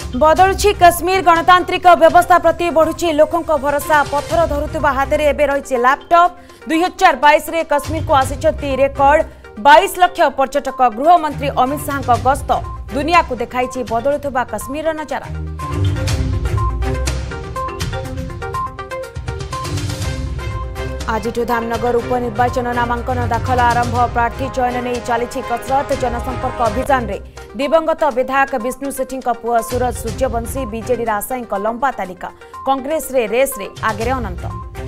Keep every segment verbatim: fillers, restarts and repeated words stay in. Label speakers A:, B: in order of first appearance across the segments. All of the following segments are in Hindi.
A: बदलुची कश्मीर गणतांत्रिक व्यवस्था प्रति बढ़ुची लोकों भरोसा पत्थर धरुवा हाथ में एवं रही लैपटॉप दुई हजार बाईस कश्मीर को आसी रेकर्ड बाईस लाख पर्यटक गृहमंत्री अमित शाह गस्त दुनिया को देखाई बदलुवा कश्मीर नजारा। आज धामनगर उपनिर्वाचन नामांकन दाखल आरंभ प्रार्थी चयन नहीं चली कसरत जनसंपर्क अभियान रे दिवंगत विधायक विष्णु सेठी पुआ सूरज सूर्यवंशी बीजेडी आशायी लंबा तालिका कांग्रेस रे रेस रे आगे अनंत।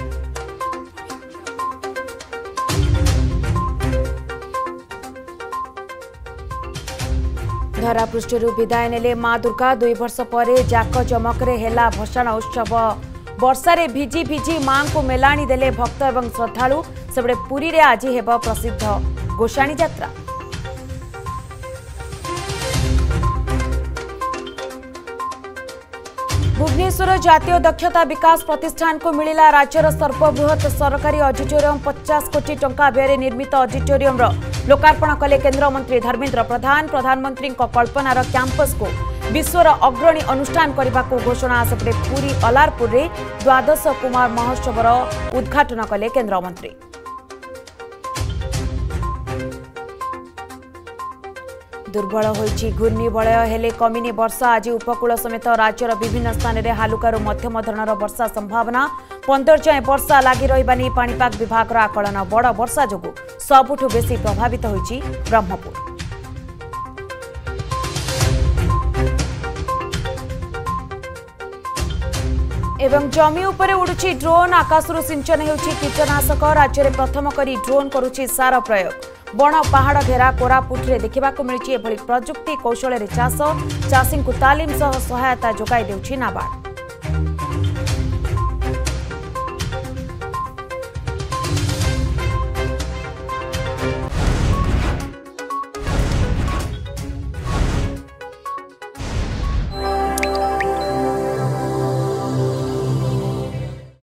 A: धरापृष्ठरू विदाय नेले मां दुर्गा दुई वर्ष पर जाक जमकरे हेला भसाण उत्सव वर्षारे भिजी भिजी मां को मेलाणी देले भक्त एवं श्रद्धालु सेबड़े पुरी रे आज हेब प्रसिद्ध गोसाणी यात्रा। भुवनेश्वर जातीय दक्षता विकास प्रतिष्ठान को मिलिला राज्यर सर्वबृहत सरकारी ऑडिटोरियम पचास कोटी टंका व्यय निर्मित ऑडिटोरियम लोकार्पण कले केंद्र मंत्री धर्मेंद्र प्रधान प्रधानमंत्री कल्पनार कैंपस को विश्वर अग्रणी अनुष्ठान करने को घोषणा। सेपटे पुरी अलारपुर रे द्वादश कुमार महोत्सव उद्घाटन कले केंद्र मंत्री। दुर्बल होइछि घूर्णिबलय हेले कमिनी वर्षा आज उपकूल समेत राज्यर विभिन्न स्थान में हालुकारु मध्यम धरणर वर्षा संभावना पंदर जाए वर्षा लगी रही पाणीपाग विभाग आकलन बड़ वर्षा जोगु सबुठु बेसी प्रभावित होइछि ब्रह्मपुर। एवं जमी उपरे उड़ुछि ड्रोन आकाशरू सिंचन हेउछि कीटनाशक राज्य में प्रथम करी ड्रोन करुछि सार प्रयोग बण पहाड़ घेरा कोरापुट रे देखा मिली प्रजुक्ति कौशल चाष चाषी को तालीम सह सहायता जोगाई देउछि नाबार्ड।